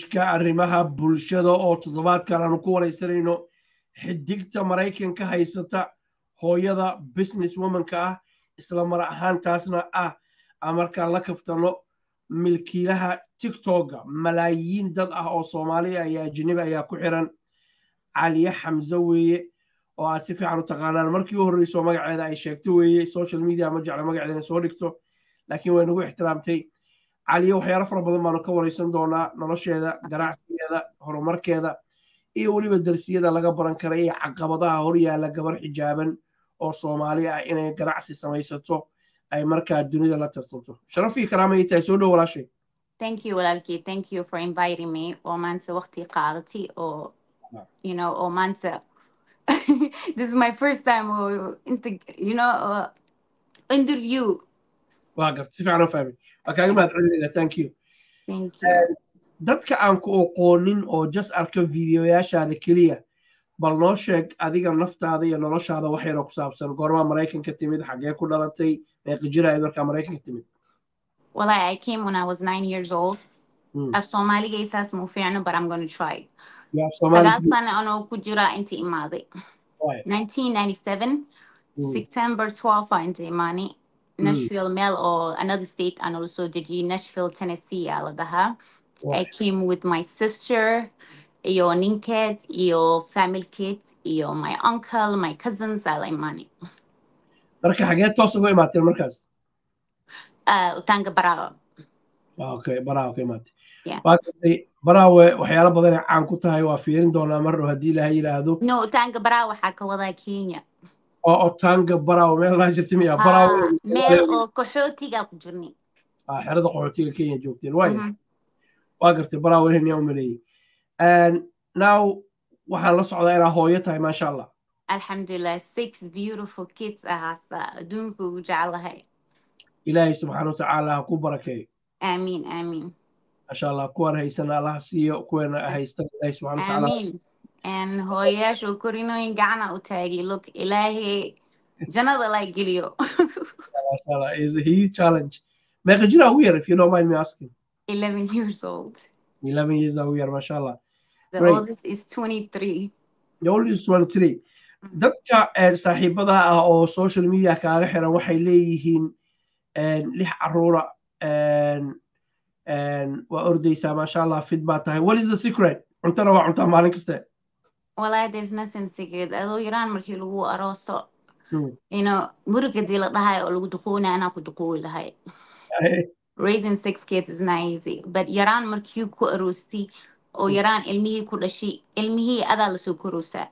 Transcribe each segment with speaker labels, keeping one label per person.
Speaker 1: barnaamijka arrimaha bulshada oo toddobaadkan aanu ku waraysanayno xidigta Maraykanka haysata hooyada business woman-ka ah isla mar ahaantaasna markaan la kaftano milkiilaha TikTok malaayiin dad oo Soomaali iyo ajnabi ayaa ku xiran Caliya Xamza weeye oo aad si fiican u taqaanaan markii u horreysay magaceeda ay sheegtay weeye social media ma jecla magaceeda soo dhigto laakiin way nagu ixtiraamtay Caliya waxyaalo fara badan baan ka waraysan doonaa nolosheeda ganacsigeeda horumarkeeda iyo waliba darsiyada laga baran karo iyo caqabadaha hor yaala gabar xijaaban oo Soomaali ah inay ganacsi samaysato ay markaa dunida la tartanto sharaf iyo karaamo ay tahay soo dhow walaashay.
Speaker 2: Thank you walaalkii, thank you for inviting me oo maanta waqti qaadatay oo you know oo maanta this is my first time interview.
Speaker 1: Waaga si fiican u fahmay. Akaaga mahad celinayna thank you.
Speaker 2: Thank you.
Speaker 1: Dadka aan ku aqoonin oo just arka videoyaashaada kaliya bal noo sheeg adiga naftaada iyo noloshaada wax yar oo ku saabsan goorma Maraykanka timid xagee ku dhalatay meeqa jir ay markaa Maraykanka timid.
Speaker 2: Well, I came when I was 9 years old. Af Somali gaysas mo fiicno, but I'm going to try.
Speaker 1: Yeah, Somali.
Speaker 2: Sagaal sano ano ku jira inta imaaday. 1997 September 12 inta imaani Nashville Mel or another state and also did Nashville Tennessee ala dhaha. I came with my sister, your ninkids, your family kids, your my uncle, my cousins ala imaani.
Speaker 1: Marka xagee toos uga imaatay markaas?
Speaker 2: Utanga Barao.
Speaker 1: Okay, Barao ka imaatay.
Speaker 2: Yeah.
Speaker 1: Barao waxyaalo badan ay caan ku tahay waa fiirin doonaa mar hadii la yiraahdo.
Speaker 2: No, Utanga Barao waxa ka wada Kenya.
Speaker 1: oo Utanga Barao meel la jirtay miya Barao
Speaker 2: meel oo qaxootiga ku jirnay
Speaker 1: xerada qaxootiga Kenya joogteen waa gartay Barao inay u maleeyay and now waxaan la socdaa inaa hooyo tahay ma sha Allah.
Speaker 2: Alhamdulillah 6 beautiful kids ahasa adduunka ugu jecelahay.
Speaker 1: Ilaahay subhanahu wa ta'ala ku barakeeyo.
Speaker 2: Amiin amiin.
Speaker 1: Ma sha Allah kuwa haysan Allah siiyo kuwana haysta Ilaahay subhanahu wa ta'ala.
Speaker 2: Amiin. And hooyo shukurino in gacana u taagi look Ilaahay jannada la geliyo.
Speaker 1: Mashallah is a huge challenge. Meeqa jir ah if you don't mind me asking?
Speaker 2: 11 years old.
Speaker 1: 11 years old mashallah.
Speaker 2: The oldest is 23.
Speaker 1: The oldest is 23. Dadka saaxiibada oo social media kaaga xiran waxay leeyihiin 6 caruura waa ordaysaa mashallah fit baa tahay. What is the secret? Cuntana waa cuntaa maalin kasta.
Speaker 2: Well, there's nothing secret. Adoo yaraan markii lagu arooso you know muruga dii la dhahay oo lagu duqoona ana ku duqooli lahay. Raising 6 kids is not easy, but yaraan markii ku aroosti oo yaraan ilmihii ku dhashay ilmihii adaa la soo koroosaa.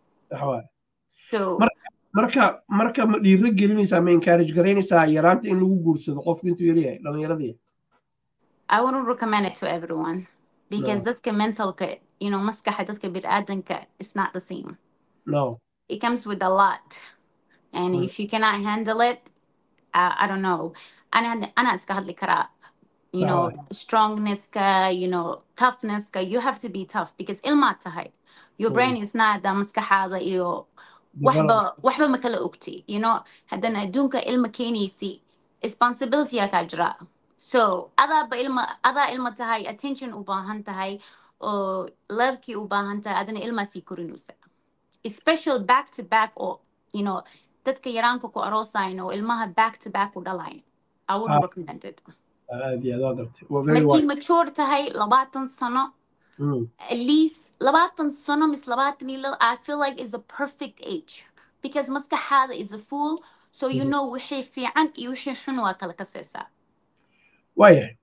Speaker 2: So
Speaker 1: marka ma dhiiri gelinaysaa ma encourage garaynaysaa yaraanta in lagu guursado qofku intuu yar yahay dhalinyaradii.
Speaker 2: I wouldn't recommend it to everyone because dadka mental you know maskaxa dadka bini'aadanka is not the same.
Speaker 1: No.
Speaker 2: It comes with a lot. And if you cannot handle it, I don't know. أنا iska hadli karaa. You know, strongness you know, toughness you have to be tough because ilma tahay. Your brain is not da maskaxaada iyo waxba ma kala ogti. You know, haddana adduunka ilma keenaysi responsibility ka jira. So ada ilma tahay attention u baahan tahay oo love ki u baahan tahay adana ilma si korinusa. Special back to back or you know dadka yaraanka ku aroosayn oo ilmaha back to back u dhalayn. I wouldn't recommend it. Markii mature tahay 20 sano at least 20 sano mis 20 I feel like is a perfect age because maskaxaada is a fool so you know wixii fiican iyo wixii xun waa kala kasaysaa.
Speaker 1: Waayahay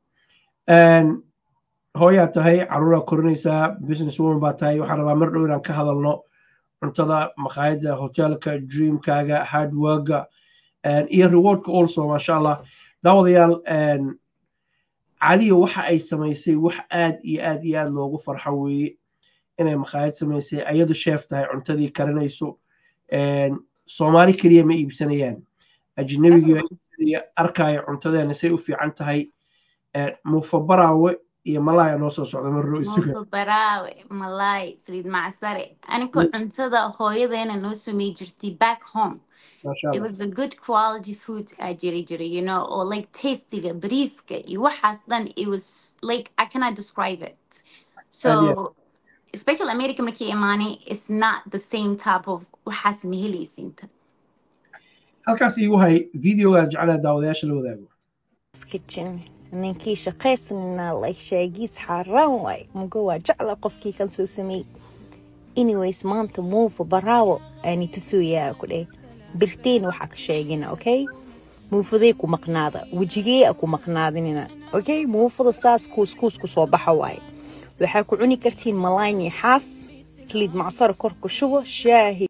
Speaker 1: hooyaa tahay caruura korinaysaa business woman baa tahay waxaan rabaa mar dhow inaan ka hadalno cuntada maqaayadda hotelka dreamkaaga hard worka iyo rewardka also masha Allah daawadayaal Caliya waxa ay samaysay wax aad iyo aad loogu farxo weeye inay maqaayad samaysay ayadu chef tahay cuntadii karinayso Soomaali kaliya ma iibsanayaan ajnabiga arkaya cuntadeena say u fiican tahay mufabaraawe iyo malay noo soo socda mar roo isugu
Speaker 2: mufabaraawe malay saliid macsare aniko cuntada hooyadeena noo sumay jirtay back home. It was a good quality food jiri you know or like tastiga bariiska iyo waxaas dhan it was like I cannot describe it. So especially American markii imaanay, it's not the same type of waxaas ma helaysiinta.
Speaker 1: halkaas igu hay videoga jeclaa daawadayaasha la wadaago.
Speaker 3: kitchen ninkii shaqaysnaa like shaygiis xaraan waay mugo waa jecla qofkii kan soo sameey. Anyways maanta move bravo ani tusuyaa ku dheh birteen waxa ka sheegina okay muufaday ku maqnaada wajigee ku maqnaadinina okay muufada saas kuus ku soo baxa waay waxa ku cuni kartiin malaayni xaas slid macsar kor ku shubo shaahi.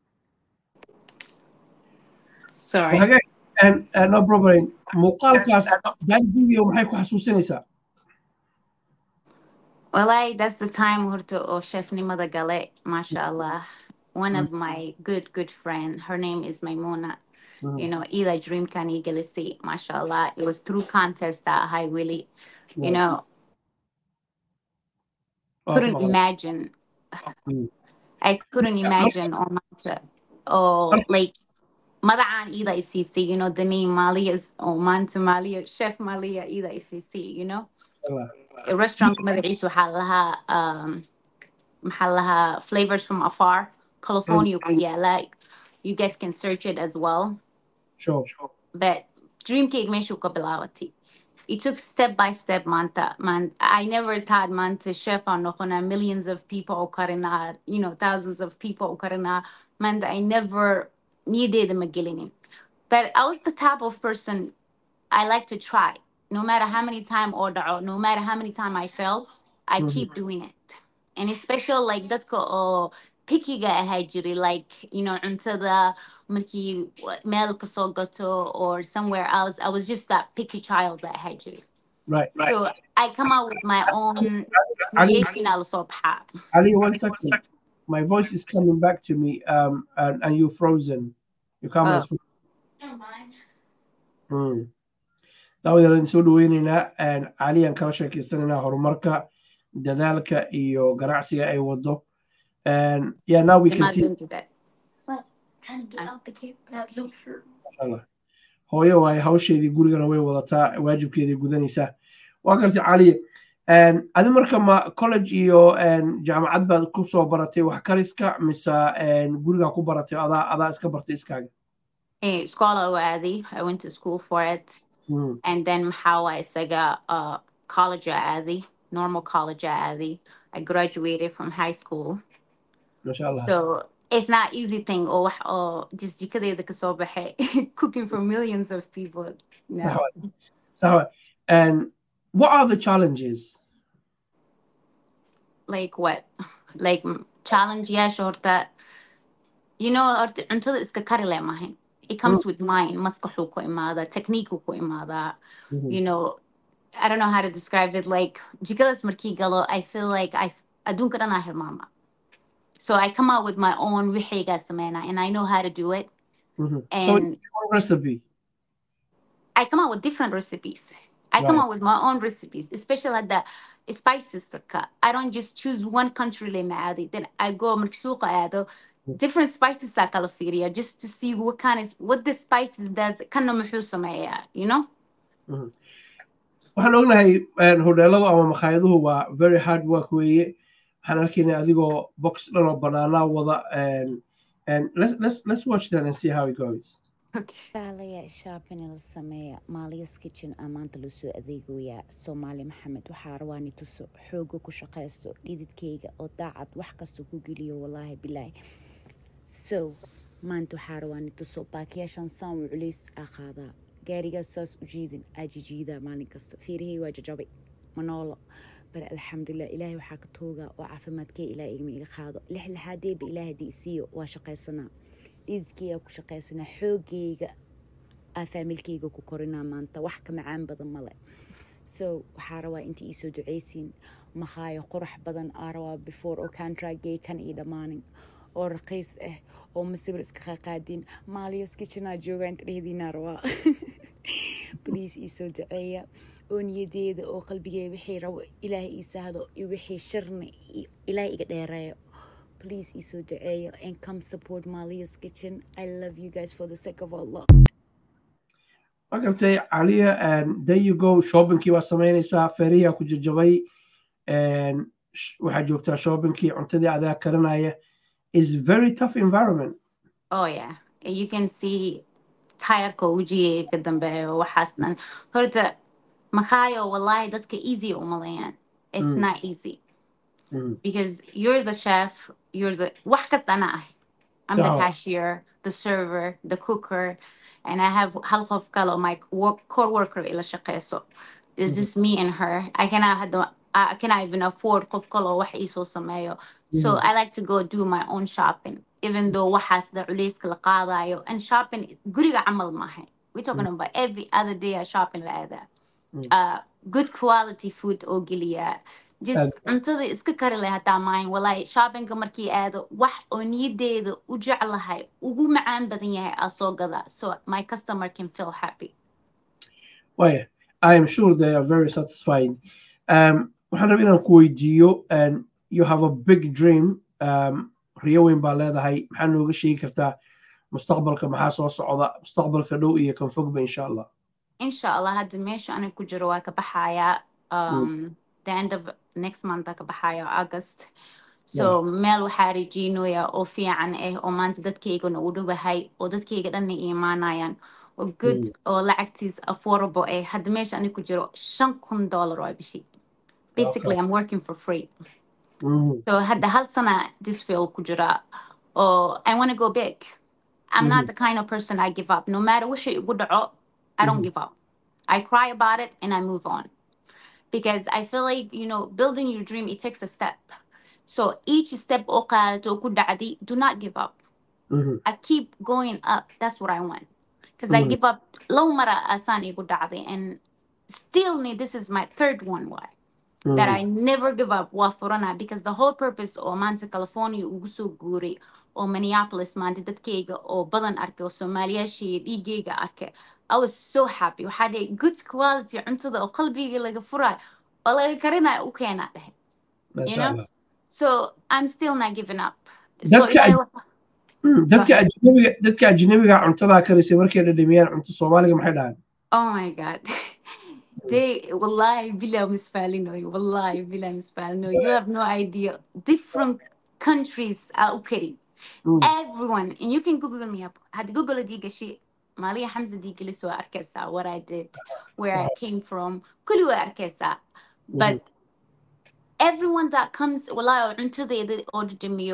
Speaker 2: Sorry.
Speaker 1: Okay, and no problem. muuqaalkaas that video maxay ku xasuusinaysaa?
Speaker 2: Well, that's the time horta oo chefnimada gale, mashallah. One of my good friend, her name is Maimuna. You know, Ila Dream Can Eaglesi, mashallah. It was through contest that I really, you know, couldn't imagine. I couldn't imagine or like Madaan Ida ICC, you know, the name Malia's or Manta Malia, Chef Malia Ida ICC, you know. A restaurant مدعيس وحلها محلها flavors from afar, California. Yeah, like you guys can search it as well.
Speaker 1: Sure.
Speaker 2: But Dream Cake ماشي وقبلاتي. It took step by step, Manta. Man, I never thought Manta chef on millions of people karina, you know, thousands of people karina. Manta, I never needed the McGillinin. But I was the type of person I like to try. No matter how many times order, or no matter how many times I fail, I keep doing it. And especially like that picky guy hajiri, like, you know, into the milky milk sogoto or somewhere else. I was just that picky child that hajiri.
Speaker 1: Right.
Speaker 2: So I come out with my own creation.
Speaker 1: Ali, 1 second. My voice is coming back to me. And you're frozen. Your camera is frozen.
Speaker 2: Don't mind.
Speaker 1: daawadaan soo dhaweynaynaa cali aan kala sheekaystanaynaa horumarka dadaalka iyo ganacsiga ay wado. Yeah, now we can see. hooyo waay hawsheedii gurigana way wadataa waajibkeedii gudanaysaa. waa gartay cali, adi marka ma college iyo jaamacad baad ku soo baratay wax kariska mise guriga ku baratay adaa iska bartay iskaaga?
Speaker 2: Scholar Adi, I went to school for it. And then how I got college Adi, normal college Adi. I graduated from high school.
Speaker 1: MashaAllah.
Speaker 2: So it's not easy thing or just cooking for millions of people. No.
Speaker 1: So, and what are the challenges?
Speaker 2: Like what? Like challenge, yeah, sure that you know until it's the it comes with mind, technique, you know, I don't know how to describe it. Like I feel like I don't get her mama. So I come out with my own and I know how to do it.
Speaker 1: And so it's your recipe.
Speaker 2: I come out with different recipes. I come out with my own recipes, especially like the spices. I don't just choose one country. Then I go different spices just to see what the spices does. You know?
Speaker 1: waxaan ognahay hodheeladu ama makhayaduhu waa very hard work weeye. waxaan arkaynay adigoo box dhan oo banaanaa wada and let's watch that and see how it goes.
Speaker 3: Alaya shopping la sameeya Malia's Kitchen amaanta la soo adeegaya Soomaali Maxamed waxa rawaani tuso xoogo ku shaqeysto dhididkeyga oo daacad wax kasta ku geliyo wallahi billahi. So maanta waxa rawaani tuso baakiyashan saan culeys qaada gaariga saas u jiidan ajijiida maalin kasta fiirihii waa jajabay manoolo bar alxamdulillah ilaahay waxa ka tooga oo caafimaadkay ilaahay iga qaado lixlahaadee ba ilaahay diisiyo waa shaqeysanaa idkeyga ku shaqeysana xoogeyga familkeyga ku korina maanta wax ka macaan badan male. So waxa rabaa intii soo duceysiin maxaayo qurux badan arwa before oo contract kan ii dhamaanin oo raqiis oo masibir iska qaadin Malia's Kitchen jooga inta dhehdiina rabaa. Please soo duceeya oo niyadeeda oo qalbigeyga wixii rabo ilaahay ii sahlo iyo wixii sharna ilaahay iga dheereeyo. Please so duceeyo and come support Malia's Kitchen. I love you guys for the sake of Allah.
Speaker 1: Okay, Alia, and there you go. Shopping ki waa sameynaysaa feeriya ku jajabay and waxaa joogtaa shoppingkii cuntadii adaa karinaya is very tough environment.
Speaker 2: Oh yeah, you can see tayarka ujiye ka dambeeyo waxaasnan horta makhayo wallahi dadka easy umaleeyaan. It's not easy because you're the chef, you're the wax kasta ana ah. I'm the cashier, the server, the cooker, and I have half of kalo my core worker ila shaqeyso. Is this me and her? I cannot even afford qof kalo wax iso sameeyo. So I like to go do my own shopping, even though waxaas the culayska la qaadayo and shopping guriga camal maahay. We're talking about every other day I shopping like that. Good quality food oo geliya. Just cuntada iska kari leh hataa maahin wallahi shoppingka markii aado wax oo niyadeeda u jeclahay ugu macaan badan yahay asoo gada so my customer can feel happy.
Speaker 1: Well, I am sure they are very satisfied. Waxaan rabaa inaan ku weydiiyo and you have a big dream. Riyo weyn baa leedahay maxaa nooga sheegi kartaa mustaqbalka maxaa soo socda mustaqbalka dhow iyo kan fogba insha Allah.
Speaker 2: Insha Allah hadda meesha ana ku jiro waa ka baxaya the end of next month ka baxaya August. So meel waxaa rajeynayaa oo fiican oo maanta dadkaygana u dhawahay oo dadkayga dhan ay iimaanayaan oo good oo lacagtiis affordable hadda meesha ana ku jiro $5,000 waa bishii. Basically I'm working for free. So hadda hal sana this field ku jira I want to go big. I'm not the kind of person I give up. No matter wixii igu dhaco, I don't give up. I cry about it and I move on. Because I feel like, building your dream, it takes a step. So each step, do not give up. I keep going up. That's what I want. Because I give up low mara asani and still this is my third one. Why? That I never give up wafurana because the whole purpose of Manta California ugusu guri or Minneapolis Manta that kega or Balan Arke or Somalia she Igega Arke. I was so happy. We had a good quality until the qalbi like a fura. Or like Karina ukena. You know? So I'm still not giving up.
Speaker 1: dadka ajnabiga cuntada karisay markay dhadhamiyaan cunto Soomaaliga maxay dhahan?
Speaker 2: Oh my god. They wallahi bila misfalino wallahi bila misfalino you have no idea different countries are okay everyone and you can google me up had google diga shi Malia Hamza diga liso arkesa what I did where I came from kullu arkesa but everyone that comes wallahi into the order to me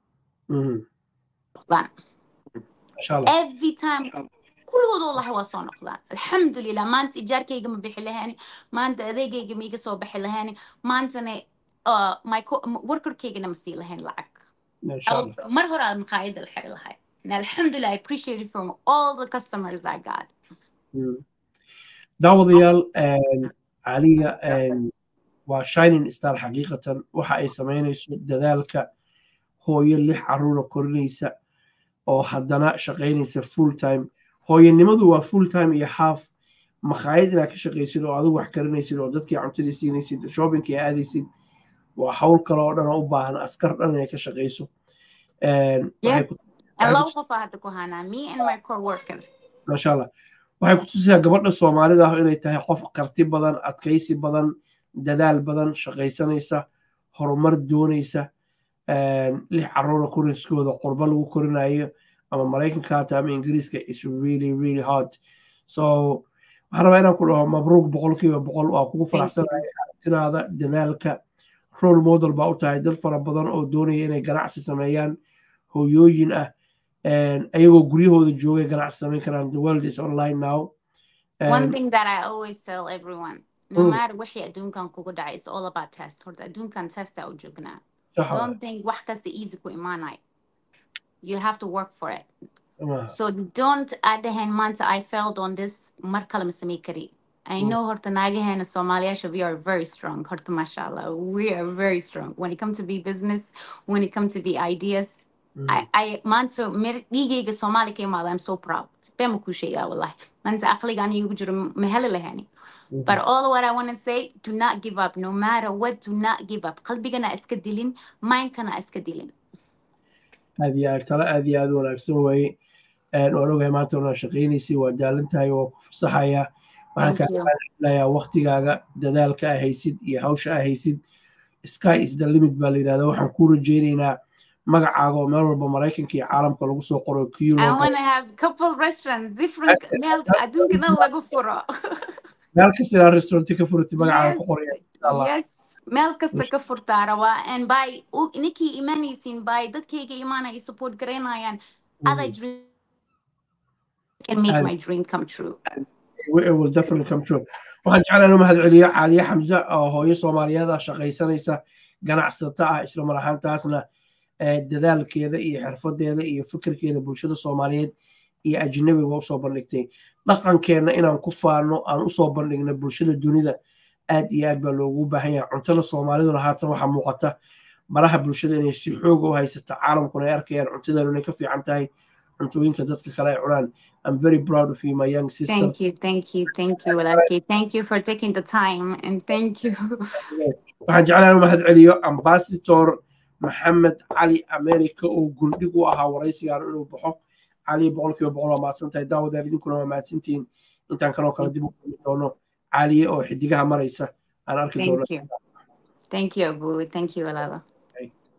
Speaker 2: every time كل والله هو صون أخلان الحمد لله ما أنت إيجار كي جم بحلهاني ما أنت ذي جم يجي صوب بحلهاني ما أنت أنا my worker كي جنا مسيلهان لعك مرة المقاعد الحلوة هاي الحمد لله I appreciate it from all the customers I got.
Speaker 1: داوديال عليا وشاينين ستار حقيقة وحأي سمعين ذلك هو يلي حرورة كورنيسة أو حدنا شقينيسة full time hooyanimadu waa full time iyo half maqaayad inaad ka shaqaysid oo adigu wax karinaysid oo dadkii cuntadii siinaysid shoppingkii aadaysid waa hawl kale oo dhan oo u baahan askar dhan inay ka shaqayso
Speaker 2: me and my coworker
Speaker 1: masha Allah waxay ku tusisaa gabadha Soomaalida ah inay tahay qof qarti badan adkaysi badan dadaal badan shaqaysanaysa horumar doonaysa lix caruur koriskooda qurba lagu korinayo ama Mareykanka hata ama Ingiriiska is really hard so waxaan rabaa inaan ku dhaho mabruuq 100% waa kugu faraxsanahay tiraada dadaalka role model baa u tahay dad fara badan oo doonaya inay ganacsi sameeyaan hooyooyin ah ayagoo guryahooda joogay ganacsi sameyn karaan the world is online now.
Speaker 2: One thing that I always tell everyone no matter wixii adduunkan kugu dhacay it's all about test horta adduunkan testa u joognaa don't think wax kasta easy ku imaanay you have to work for it. So don't add the hand months I failed on this markala masamikari. I know horta naagaheena Soomaaliya we are very strong horta mashallah we are very strong when it comes to be business when it comes to be ideas. I manso digayga Soomaali ka imaada I'm so proud bema ku sheega wallahi manta aqliga ani ugu jiro mahal lahani. But all what I want to say do not give up no matter what do not give up qalbigana iska dilin mindkana iska dilin.
Speaker 1: هذه ترى هذه wanaagsan way waan ogahay maanta oo shaqeynaysi waa daalantahay oo ku fasaxaya waxaan ka hadlayaa waqtigaaga dadaalka haysid iyo hawsha haysid sky is the limit baa la yidhahdaa waxaan kuu rajaynaynaa magacaaga oo meel walba maraykanka iyo caalamka lagu soo qoro
Speaker 2: I want to have couple restaurants, different meal. I don't know lagu furo.
Speaker 1: meel kasta ilaa restauranti ka furati magacaaga ku qoraya
Speaker 2: Yes. Meel kasta ka furtaa rabaa and by ninkii imanaysiin by dadkayga imaanaya support garaynayaan other dream can make my dream come true.
Speaker 1: It will definitely come true. waxaan jeclaan inuu mahad celiyo Caaliye Xamse oo hooyo Soomaaliyeed ah shaqaysanaysa ganacsata ah isla mar ahaantaasna dadaalkeeda iyo xirfadeeda iyo fikirkeeda bulshada Soomaaliyeed iyo ajnabiga u soo bandhigtay dhaqankeena inaan ku faano aan u soo bandhigno bulshada dunida aad iyo aad baa loogu baahan yahay cuntada Soomaaliduna haatan waxa muuqata baraha bulshada inay si xoog u haysato caalamkuna ay arkayaan cuntadeedu inay ka fiican tahay cuntooyinka dadka kale ay cunaan. I'm very proud of you, my young sister.
Speaker 2: Thank you, Walaalkay. Thank you for taking the time and thank you.
Speaker 1: waxaan jeclaan inuu mahad celiyo Ambassador Maxamed Cali America oo gundhig u ahaa waraysigaan inuu baxo Cali boqolkiiba boqol waa mahadsantahay daawadayaal idinkuna waa mahadsantihiin intaan kaloo kala dib u kulmi doono Cali oo xidigaha maraysa aan arki doono.
Speaker 2: Thank you Abu. Thank you Walaala.